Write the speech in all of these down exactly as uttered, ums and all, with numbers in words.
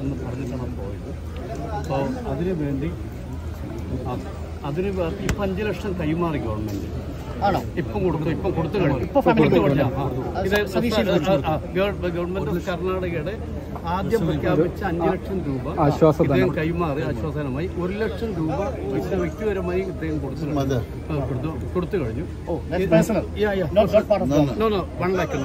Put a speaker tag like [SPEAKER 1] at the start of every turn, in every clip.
[SPEAKER 1] എന്ന് പറഞ്ഞിട്ടാണ് പോയത്. അപ്പോൾ അതിനു വേണ്ടി അതിന് ഇപ്പം അഞ്ച് ലക്ഷം കൈമാറി ഗവൺമെൻറ് ആണോ? ഇപ്പം കൊടുത്തു ഇപ്പം കൊടുത്തു കഴിഞ്ഞു. ഇത് ഗവൺമെൻറ് ഓഫ് കർണാടകയുടെ ആദ്യം പ്രഖ്യാപിച്ച അഞ്ച് ലക്ഷം രൂപ ഇദ്ദേഹം കൈമാറി ആശ്വാസനമായി ഒരു ലക്ഷം രൂപ വ്യക്തിപരമായി ഇദ്ദേഹം കൊടുത്തു കൊടുത്തു കഴിഞ്ഞു. വൺ ലാക്ക്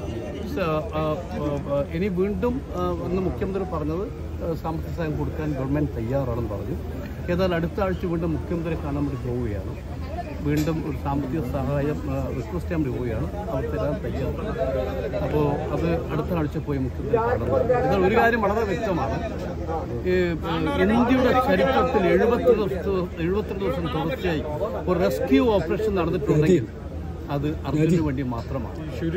[SPEAKER 1] ഇനി വീണ്ടും ഒന്ന് മുഖ്യമന്ത്രി പറഞ്ഞത് സാമ്പത്തിക സഹായം കൊടുക്കാൻ ഗവൺമെൻറ് തയ്യാറാണെന്ന് പറഞ്ഞു. ഏതായാലും അടുത്ത ആഴ്ച വീണ്ടും മുഖ്യമന്ത്രി കാണാൻ വേണ്ടി പോവുകയാണ്. വീണ്ടും ഒരു സാമ്പത്തിക സഹായം റിക്വസ്റ്റ് ചെയ്യാൻ വേണ്ടി പോവുകയാണ്. അവർ തരാൻ തയ്യാറാണ്. അപ്പോൾ അത് അടുത്ത ആഴ്ച പോയി മുഖ്യമന്ത്രി കാണുന്നത്. എന്നാൽ ഒരു കാര്യം വളരെ വ്യക്തമാണ്. ഇന്ത്യയുടെ ചരിത്രത്തിൽ എഴുപത്തി ദിവസം എഴുപത്തിരണ്ട് ദിവസം തുടർച്ചയായി ഒരു റെസ്ക്യൂ ഓപ്പറേഷൻ നടന്നിട്ടുണ്ടെങ്കിൽ അത് അർജുന് വേണ്ടി മാത്രമാണ്.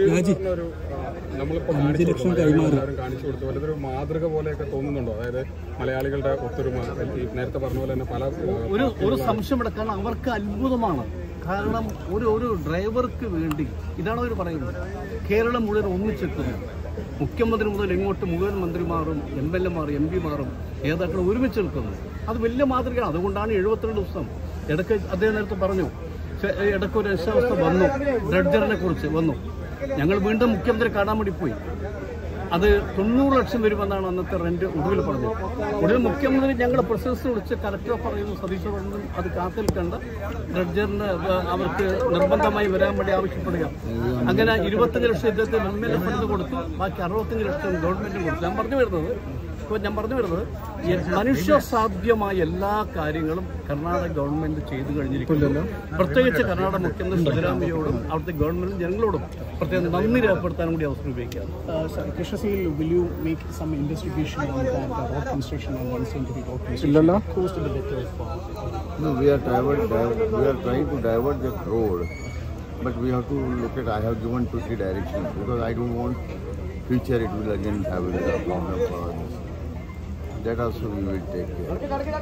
[SPEAKER 2] അഞ്ച് ലക്ഷം കൈമാറി കാണിച്ചു കൊടുത്തു. വല്ലതൊരു മാതൃക പോലെയൊക്കെ തോന്നുന്നുണ്ടോ? അതായത് മലയാളികളുടെ ഒത്തൊരുമ നേരത്തെ പറഞ്ഞ പോലെ തന്നെ പല
[SPEAKER 1] ഒരു ഒരു സംശയം എടുക്കാൻ അവർക്ക് അത്ഭുതമാണ്. കാരണം ഒരു ഒരു ഡ്രൈവർക്ക് വേണ്ടി ഇതാണ് അവർ പറയുന്നത്. കേരളം മുഴുവൻ ഒന്നിച്ചെത്തുന്നു. മുഖ്യമന്ത്രി മുതൽ ഇങ്ങോട്ട് മുഴുവൻ മന്ത്രിമാരും എം എൽ എമാരും എം പിമാരും നേതാക്കളും ഒരുമിച്ച് നിൽക്കുന്നു. അത് വലിയ മാതൃകയാണ്. അതുകൊണ്ടാണ് എഴുപത്തിരണ്ട് ദിവസം ഇടയ്ക്ക് അദ്ദേഹം നേരത്തെ പറഞ്ഞു ഇടയ്ക്കൊരു രക്ഷാവസ്ഥ വന്നു. ഡ്രഡ്ജറിനെ കുറിച്ച് വന്നു. ഞങ്ങൾ വീണ്ടും മുഖ്യമന്ത്രി കാണാൻ വേണ്ടി പോയി. അത് തൊണ്ണൂറ് ലക്ഷം വരുമെന്നാണ് അന്നത്തെ റെന്റ് ഒടുവിൽ പറഞ്ഞത്. ഒടുവിൽ മുഖ്യമന്ത്രി ഞങ്ങളുടെ പ്രസിഡൻസിനെ വിളിച്ച് കലക്ടർ പറയുന്നു സതീശ് പറയുന്നു അത് കാത്തിൽ കണ്ട് ഡ്രഡ്ജറിന് അവർക്ക് നിർബന്ധമായി വരാൻ വേണ്ടി ആവശ്യപ്പെടുക. അങ്ങനെ ഇരുപത്തഞ്ച് ലക്ഷം ഇദ്ദേഹത്തിന് എം എൽ എ ഫണ്ട് കൊടുത്തു. ബാക്കി അറുപത്തഞ്ച് ലക്ഷം ഗവൺമെന്റിന് കൊടുത്തു. ഞാൻ പറഞ്ഞു വരുന്നത് ഇപ്പോൾ ഞാൻ പറഞ്ഞു വരുന്നത് മനുഷ്യ സാധ്യമായ എല്ലാ കാര്യങ്ങളും കർണാടക ഗവൺമെന്റ് ചെയ്തു കഴിഞ്ഞിരിക്കുന്നു. പ്രത്യേകിച്ച് കർണാടക മുഖ്യമന്ത്രി സിദ്ധരാമയ്യയോടും അവിടുത്തെ ഗവൺമെന്റും ജനങ്ങളോടും പ്രത്യേകം നന്ദി രേഖപ്പെടുത്താനും കൂടി അവസരം ഉപയോഗിക്കാം.
[SPEAKER 3] Will you make some investigation on that uh, road construction and unscientific road construction caused the death of?
[SPEAKER 4] No, we are divert, divert, we are trying to divert the road, but we have to look at. I have given two three directions because I don't want future it will again have a problem for us. That also we will take care.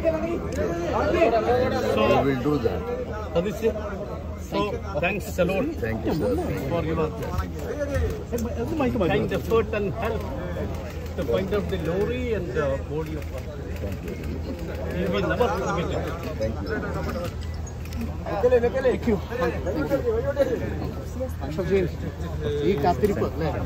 [SPEAKER 4] So we will do that.
[SPEAKER 1] So thanks a lot.
[SPEAKER 4] Thank you, sir.
[SPEAKER 1] For your kind effort and help to find out the lorry and the body of her.
[SPEAKER 4] Thank you.
[SPEAKER 1] We will never forget it.
[SPEAKER 4] Thank you.
[SPEAKER 3] Thank you. ഈ കാത്തിരിപ്പ്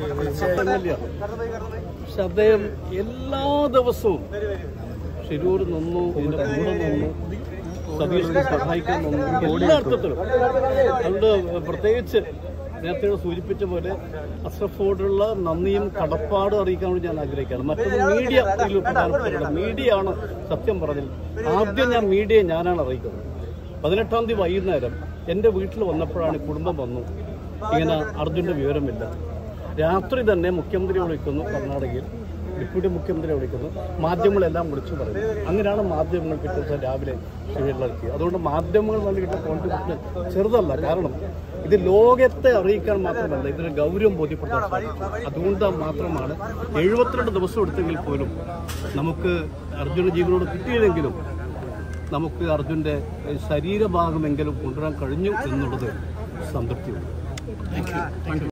[SPEAKER 1] പക്ഷെ അദ്ദേഹം എല്ലാ ദിവസവും ശരിയൂർ നിന്നു ഇതിന്റെ കൂടെ നിന്നു സതീഷിനെ സഹായിക്കാൻ നിന്നു എല്ലാ അർത്ഥത്തിലും. അതുകൊണ്ട് പ്രത്യേകിച്ച് നേരത്തെ സൂചിപ്പിച്ച പോലെ അസ്രഫോടുള്ള നന്ദിയും കടപ്പാടും അറിയിക്കാൻ വേണ്ടി ഞാൻ ആഗ്രഹിക്കുകയാണ്. മറ്റൊന്ന് മീഡിയ ഇതിൽ പ്രധാനപ്പെട്ട മീഡിയ ആണ്. സത്യം പറഞ്ഞത് ആദ്യം ഞാൻ മീഡിയയെ ഞാനാണ് അറിയിക്കുന്നത്. പതിനെട്ടാം തീയതി വൈകുന്നേരം എൻ്റെ വീട്ടിൽ വന്നപ്പോഴാണ് കുടുംബം വന്നു ഇങ്ങനെ അർജുൻ്റെ വിവരമില്ല. രാത്രി തന്നെ മുഖ്യമന്ത്രി വിളിക്കുന്നു, കർണാടകയിൽ ഡെപ്യൂട്ടി മുഖ്യമന്ത്രി വിളിക്കുന്നു, മാധ്യമങ്ങളെല്ലാം വിളിച്ചു പറയുന്നു. അങ്ങനെയാണ് മാധ്യമങ്ങൾ പിറ്റേ ദിവസം രാവിലെ ഷിവിലെത്തിയത്. അതുകൊണ്ട് മാധ്യമങ്ങൾ തന്നെ കിട്ടിയ കോൺട്രിബ്യൂഷൻ ചെറുതല്ല. കാരണം ഇത് ലോകത്തെ അറിയിക്കാൻ മാത്രമല്ല, ഇതിന് ഗൗരവം ബോധ്യപ്പെടുത്താൻ സാധിക്കും. അതുകൊണ്ട് മാത്രമാണ് എഴുപത്തിരണ്ട് ദിവസം എടുത്തെങ്കിൽ പോലും നമുക്ക് അർജുന ജീവനോട് കിട്ടിയില്ലെങ്കിലും നമുക്ക് അർജുൻ്റെ ശരീരഭാഗമെങ്കിലും കൊണ്ടുവരാൻ കഴിഞ്ഞു എന്നുള്ളത് സംതൃപ്തിയുണ്ട്.